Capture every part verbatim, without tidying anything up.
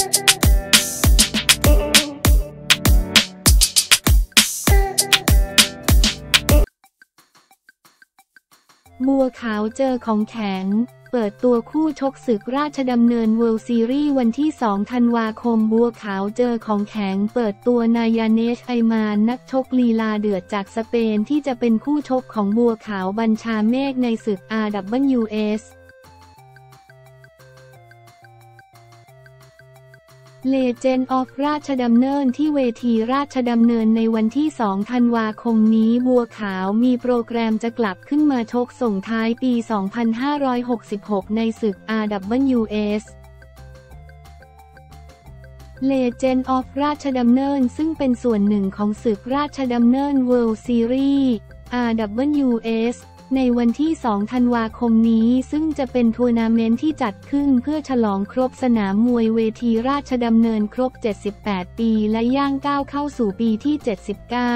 บัวขาวเจอของแข็งเปิดตัวคู่ชกศึกราชดำเนินเวิลด์ซีรีส์วันที่สองธันวาคมบัวขาวเจอของแข็งเปิดตัวนายาเนชไอมานนักชกลีลาเดือดจากสเปนที่จะเป็นคู่ชกของบัวขาวบัญชาเมฆในศึก อาร์ ดับเบิลยู เอสLegend of ราชดำเนินที่เวทีราชดำเนินในวันที่สองธันวาคมนี้บัวขาวมีโปรแกรมจะกลับขึ้นมาชกส่งท้ายปี สองพันห้าร้อยหกสิบหก ในศึก อาร์ ดับเบิลยู เอส Legend of ราชดำเนินซึ่งเป็นส่วนหนึ่งของศึกราชดำเนิน World Series อาร์ ดับเบิลยู เอส ในวันที่สองธันวาคมนี้ซึ่งจะเป็นทัวร์นาเมนต์ที่จัดขึ้นเพื่อฉลองครบสนามมวยเวทีราชดำเนินครบเจ็ดสิบแปดปีและย่างก้าวเข้าสู่ปีที่เจ็ดสิบเก้า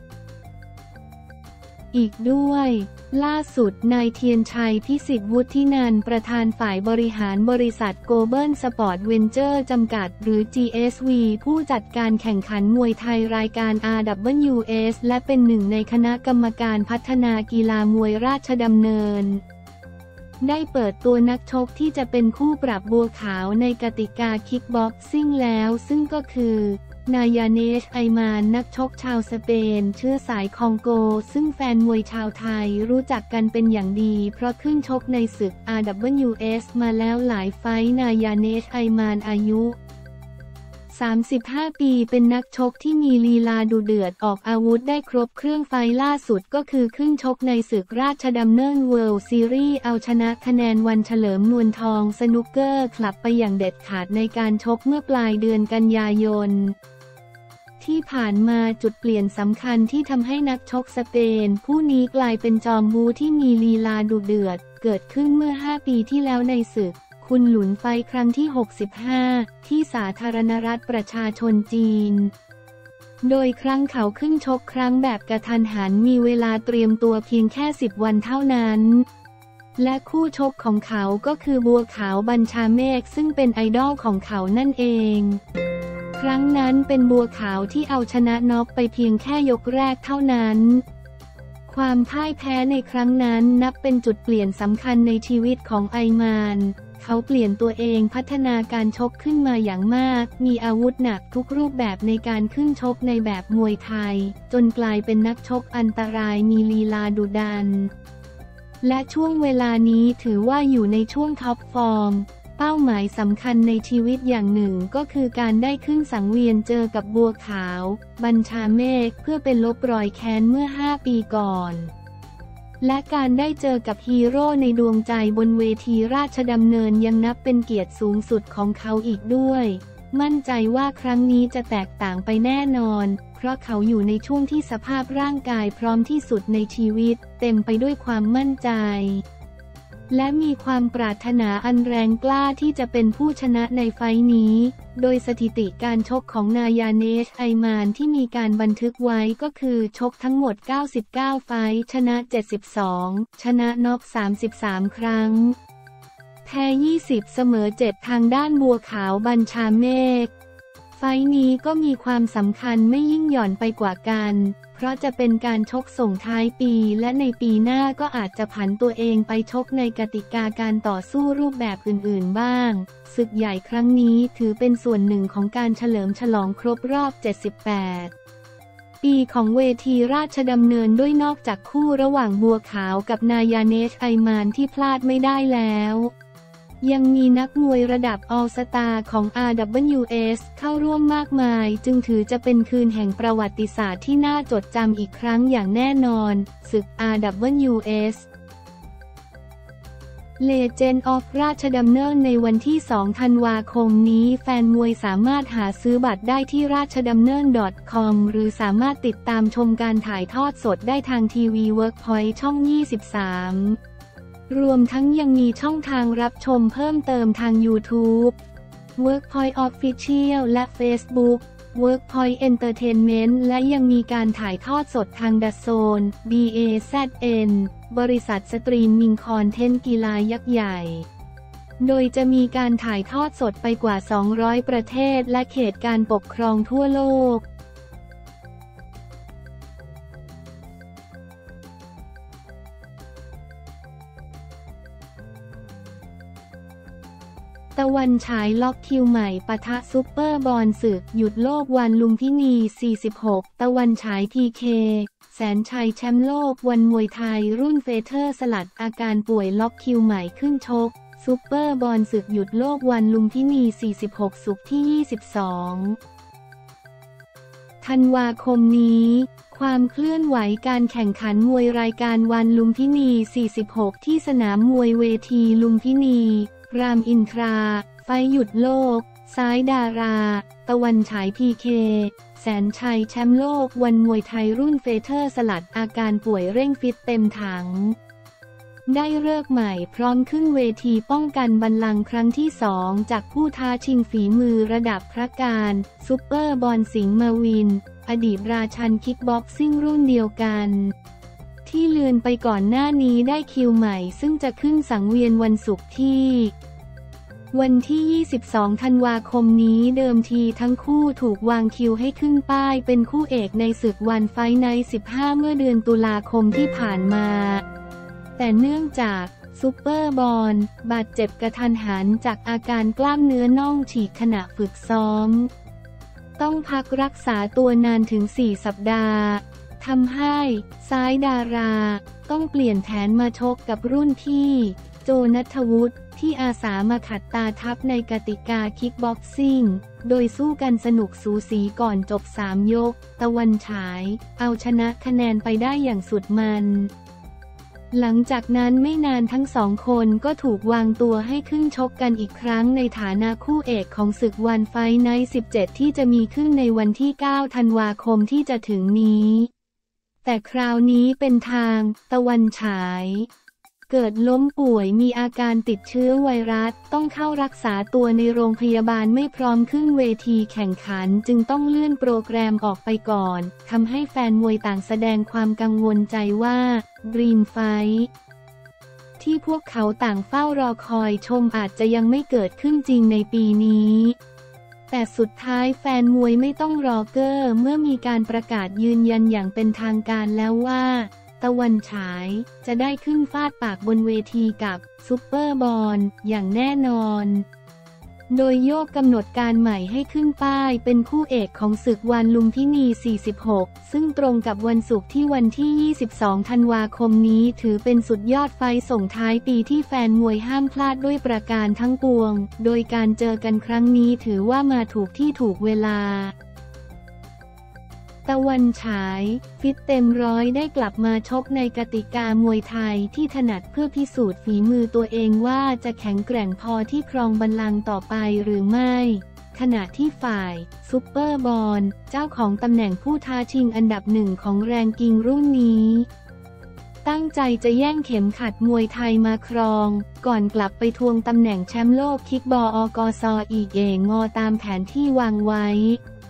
อีกด้วยล่าสุดนายเทียนชัยพิสิทธิ์วุฒินันท์ประธานฝ่ายบริหารบริษัทโกลบอลสปอร์ตเวนเจอร์จำกัดหรือ จี เอส วี ผู้จัดการแข่งขันมวยไทยรายการ อาร์ ดับเบิลยู เอส และเป็นหนึ่งในคณะกรรมการพัฒนากีฬามวยราชดำเนินได้เปิดตัวนักชกที่จะเป็นคู่ปรับบัวขาวในกติกาคิกบ็อกซิ่งแล้วซึ่งก็คือนายาเนชไอมานนักชกชาวสเปนเชื้อสายคองโกซึ่งแฟนมวยชาวไทยรู้จักกันเป็นอย่างดีเพราะขึ้นชกในศึก อาร์ ดับเบิลยู เอส มาแล้วหลายไฟท์นายาเนชไอมานอายุสามสิบห้าปีเป็นนักชกที่มีลีลาดุเดือดออกอาวุธได้ครบเครื่องไฟท์ล่าสุดก็คือขึ้นชกในศึกราชดำเนินเวิลด์ซีรีส์เอาชนะคะแนนวันเฉลิมนวลทองสนุกเกอร์คลับไปอย่างเด็ดขาดในการชกเมื่อปลายเดือนกันยายนที่ผ่านมาจุดเปลี่ยนสำคัญที่ทำให้นักชกสเปนผู้นี้กลายเป็นจอมบูที่มีลีลาดุเดือดเกิดขึ้นเมื่อห้าปีที่แล้วในศึกคุณหลุนไฟครั้งที่หกสิบห้าที่สาธารณรัฐประชาชนจีนโดยครั้งเขาขึ้นชกครั้งแบบกระทันหันมีเวลาเตรียมตัวเพียงแค่สิบวันเท่านั้นและคู่ชกของเขาก็คือบัวขาวบัญชาเมฆซึ่งเป็นไอดอลของเขานั่นเองครั้งนั้นเป็นบัวขาวที่เอาชนะน็อกไปเพียงแค่ยกแรกเท่านั้นความพ่ายแพ้ในครั้งนั้นนับเป็นจุดเปลี่ยนสำคัญในชีวิตของไอมานเขาเปลี่ยนตัวเองพัฒนาการชกขึ้นมาอย่างมากมีอาวุธหนักทุกรูปแบบในการขึ้นชกในแบบมวยไทยจนกลายเป็นนักชกอันตรายมีลีลาดุดันและช่วงเวลานี้ถือว่าอยู่ในช่วงท็อปฟอร์มเป้าหมายสำคัญในชีวิตอย่างหนึ่งก็คือการได้ขึ้นสังเวียนเจอกับบัวขาวบัญชาเมฆเพื่อเป็นลบรอยแค้นเมื่อห้าปีก่อนและการได้เจอกับฮีโร่ในดวงใจบนเวทีราชดำเนินยังนับเป็นเกียรติสูงสุดของเขาอีกด้วยมั่นใจว่าครั้งนี้จะแตกต่างไปแน่นอนเพราะเขาอยู่ในช่วงที่สภาพร่างกายพร้อมที่สุดในชีวิตเต็มไปด้วยความมั่นใจและมีความปรารถนาอันแรงกล้าที่จะเป็นผู้ชนะในไฟท์นี้โดยสถิติการชกของนายาเนชไอมานที่มีการบันทึกไว้ก็คือชกทั้งหมดเก้าสิบเก้าไฟท์ชนะเจ็ดสิบสองชนะน็อกสามสิบสามครั้งแพ้ยี่สิบเสมอเจ็ดทางด้านบัวขาวบัญชาเมฆไฟท์นี้ก็มีความสำคัญไม่ยิ่งหย่อนไปกว่ากันเพราะจะเป็นการชกส่งท้ายปีและในปีหน้าก็อาจจะผันตัวเองไปชกในกติกาการต่อสู้รูปแบบอื่นๆบ้างศึกใหญ่ครั้งนี้ถือเป็นส่วนหนึ่งของการเฉลิมฉลองครบรอบเจ็ดสิบแปดปีของเวทีราชดำเนินด้วยนอกจากคู่ระหว่างบัวขาวกับนายาเนชไอมานที่พลาดไม่ได้แล้วยังมีนักมวยระดับออลสตาร์ของ อาร์ ดับเบิลยู เอส เข้าร่วมมากมายจึงถือจะเป็นคืนแห่งประวัติศาสตร์ที่น่าจดจำอีกครั้งอย่างแน่นอนศึก อาร์ ดับเบิลยู เอส Legend of ราชดำเนินในวันที่สองธันวาคมนี้แฟนมวยสามารถหาซื้อบัตรได้ที่ราชดำเนิน .คอม หรือสามารถติดตามชมการถ่ายทอดสดได้ทางทีวีเวิร์กพอยท์ช่องยี่สิบสามรวมทั้งยังมีช่องทางรับชมเพิ่มเติมทาง YouTube Workpoint Official และ Facebook Workpoint Entertainment และยังมีการถ่ายทอดสดทาง ดัซ โซน บี เอ แซด เอ็น บริษัทสตรีมมิ่งคอนเทนต์กีฬายักษ์ใหญ่โดยจะมีการถ่ายทอดสดไปกว่าสองร้อยประเทศและเขตการปกครองทั่วโลกตะวันฉายล็อกคิวใหม่ปะทะซุปเปอร์บอลศึกหยุดโลกวันลุมพินี สี่สิบหก ตะวันฉาย พี เค แสนชัยแชมป์โลกวันมวยไทยรุ่นเฟเธอร์สลัดอาการป่วยล็อกคิวใหม่ขึ้นชกซุปเปอร์บอลศึกหยุดโลกวันลุมพินี สี่สิบหก ศุกร์ที่ ยี่สิบสองธันวาคมนี้ความเคลื่อนไหวการแข่งขันมวยรายการวันลุมพินี สี่สิบหก ที่สนามมวยเวทีลุมพินีรามอินทราไฟหยุดโลกซ้ายดาราตะวันฉาย พี เค แสนชัยแชมป์โลกวันมวยไทยรุ่นเฟเธอร์สลัดอาการป่วยเร่งฟิตเต็มถังได้ฤกษ์ใหม่พร้อมขึ้นเวทีป้องกันบัลลังก์ครั้งที่สองจากผู้ท้าชิงฝีมือระดับพระการซุปเปอร์บอลสิงห์มาวินอดีตราชันคิกบ็อกซิ่งรุ่นเดียวกันที่เลือนไปก่อนหน้านี้ได้คิวใหม่ซึ่งจะขึ้นสังเวียนวันศุกร์ที่วันที่ ยี่สิบสอง ธันวาคมนี้เดิมทีทั้งคู่ถูกวางคิวให้ขึ้นป้ายเป็นคู่เอกในศึกวันไฟท์ไนท์ สิบห้า เมื่อเดือนตุลาคมที่ผ่านมาแต่เนื่องจากซุปเปอร์บอลบาดเจ็บกระทันหันจากอาการกล้ามเนื้อน่องฉีกขณะฝึกซ้อมต้องพักรักษาตัวนานถึงสี่สัปดาห์ทำให้ซ้ายดาราต้องเปลี่ยนแผนมาชกกับรุ่นพี่โจณัฐวุฒิที่อาสามาขัดตาทัพในกติกาคิกบ็อกซิ่งโดยสู้กันสนุกสูสีก่อนจบสามยกตะวันฉายเอาชนะคะแนนไปได้อย่างสุดมันหลังจากนั้นไม่นานทั้งสองคนก็ถูกวางตัวให้ขึ้นชกกันอีกครั้งในฐานะคู่เอกของศึกวันไฟท์ไนท์ สิบเจ็ดที่จะมีขึ้นในวันที่ เก้า ธันวาคมที่จะถึงนี้แต่คราวนี้เป็นทางตะวันฉายเกิดล้มป่วยมีอาการติดเชื้อไวรัสต้องเข้ารักษาตัวในโรงพยาบาลไม่พร้อมขึ้นเวทีแข่งขันจึงต้องเลื่อนโปรแกรมออกไปก่อนทำให้แฟนมวยต่างแสดงความกังวลใจว่าดรีมไฟท์ที่พวกเขาต่างเฝ้ารอคอยชมอาจจะยังไม่เกิดขึ้นจริงในปีนี้แต่สุดท้ายแฟนมวยไม่ต้องรอเกอร์เมื่อมีการประกาศยืนยันอย่างเป็นทางการแล้วว่าตะวันฉายจะได้ขึ้นฟาดปากบนเวทีกับซุปเปอร์บอลอย่างแน่นอนโดยโยกกำหนดการใหม่ให้ขึ้นป้ายเป็นคู่เอกของศึกวันลุมพินี สี่สิบหก ซึ่งตรงกับวันศุกร์ที่วันที่ ยี่สิบสอง ธันวาคมนี้ถือเป็นสุดยอดไฟท์ส่งท้ายปีที่แฟนมวยห้ามพลาดด้วยประการทั้งปวงโดยการเจอกันครั้งนี้ถือว่ามาถูกที่ถูกเวลาตะวันฉายฟิตเต็มร้อยได้กลับมาชกในกติกามวยไทยที่ถนัดเพื่อพิสูจน์ฝีมือตัวเองว่าจะแข็งแกร่งพอที่ครองบัลลังก์ต่อไปหรือไม่ขณะที่ฝ่ายซุปเปอร์บอลเจ้าของตำแหน่งผู้ท้าชิงอันดับหนึ่งของแรงกิ้งรุ่นนี้ตั้งใจจะแย่งเข็มขัดมวยไทยมาครองก่อนกลับไปทวงตำแหน่งแชมป์โลกคิกบออกซอีกเองงอตามแผนที่วางไว้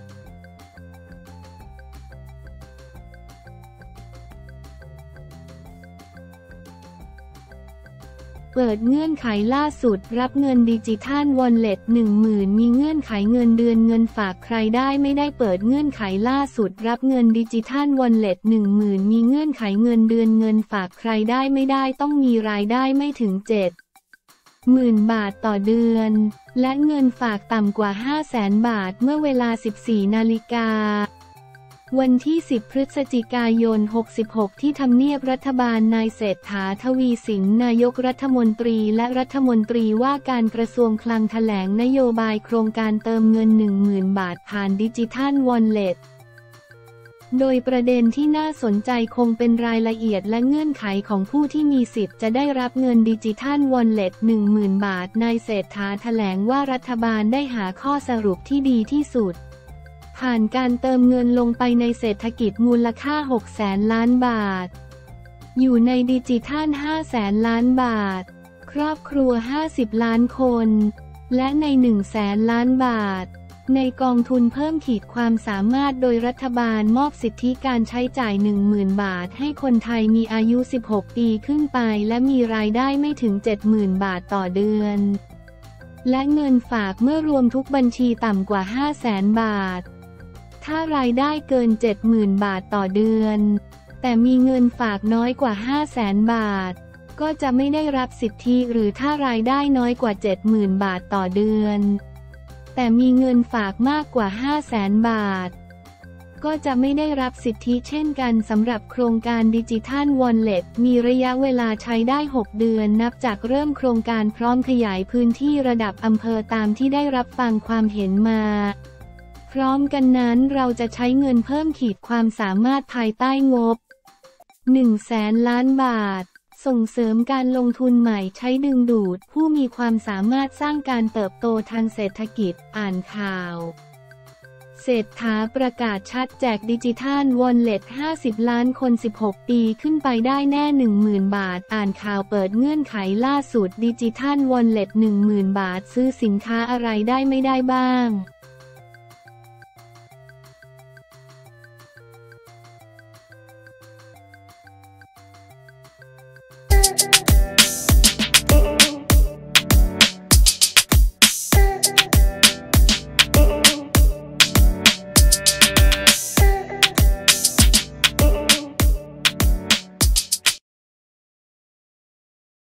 เปิดเงื่อนไขล่าสุดรับเงินดิจิทัลวอลเล็ต หนึ่งหมื่น มีเงื่อนไขเงินเดือนเงินฝากใครได้ไม่ได้เปิดเงื่อนไขล่าสุดรับเงินดิจิทัลวอลเล็ต หนึ่งหมื่น มีเงื่อนไขเงินเดือนเงินฝากใครได้ไม่ได้ต้องมีรายได้ไม่ถึง เจ็ดหมื่น บาทต่อเดือนและเงินฝากต่ำกว่า ห้าแสน บาทเมื่อเวลา สิบสี่ นาฬิกาวันที่ สิบ พฤศจิกายน หกสิบหก ที่ทำเนียบรัฐบาลนายเศรษฐา ทวีสินนายกรัฐมนตรีและรัฐมนตรีว่าการกระทรวงคลังแถลงนโยบายโครงการเติมเงิน หนึ่งหมื่น บาทผ่านดิจิทัลวอลเล็ตโดยประเด็นที่น่าสนใจคงเป็นรายละเอียดและเงื่อนไขของผู้ที่มีสิทธิ์จะได้รับเงินดิจิทัลวอลเล็ต หนึ่งหมื่น บาทนายเศรษฐาแถลงว่ารัฐบาลได้หาข้อสรุปที่ดีที่สุดผ่านการเติมเงินลงไปในเศรษฐกิจมูลค่า หกแสน ล้านบาทอยู่ในดิจิทัล ห้าแสน ล้านบาทครอบครัว ห้าสิบ ล้านคนและใน หนึ่งแสน ล้านบาทในกองทุนเพิ่มขีดความสามารถโดยรัฐบาลมอบสิทธิการใช้จ่าย หนึ่งหมื่น บาทให้คนไทยมีอายุ สิบหก ปีขึ้นไปและมีรายได้ไม่ถึง เจ็ดหมื่น บาทต่อเดือนและเงินฝากเมื่อรวมทุกบัญชีต่ำกว่า ห้าแสน บาทถ้ารายได้เกิน เจ็ดหมื่น บาทต่อเดือนแต่มีเงินฝากน้อยกว่า ห้าแสน บาทก็จะไม่ได้รับสิทธิหรือถ้ารายได้น้อยกว่า เจ็ดหมื่น บาทต่อเดือนแต่มีเงินฝากมากกว่า ห้าแสน บาทก็จะไม่ได้รับสิทธิเช่นกันสำหรับโครงการดิจิทัลวอลเล็ตมีระยะเวลาใช้ได้ หก เดือนนับจากเริ่มโครงการพร้อมขยายพื้นที่ระดับอำเภอตามที่ได้รับฟังความเห็นมาพร้อมกันนั้นเราจะใช้เงินเพิ่มขีดความสามารถภายใต้งบ หนึ่งแสน ล้านบาทส่งเสริมการลงทุนใหม่ใช้ดึงดูดผู้มีความสามารถสร้างการเติบโตทางเศรษฐกิจอ่านข่าวเศรษฐาประกาศชัดแจกดิจิทัลวอลเล็ตห้าสิบล้านคนสิบหกปีขึ้นไปได้แน่ หนึ่งหมื่น บาทอ่านข่าวเปิดเงื่อนไขล่าสุดดิจิทัลวอลเล็ต หนึ่งหมื่น บาทซื้อสินค้าอะไรได้ไม่ได้บ้าง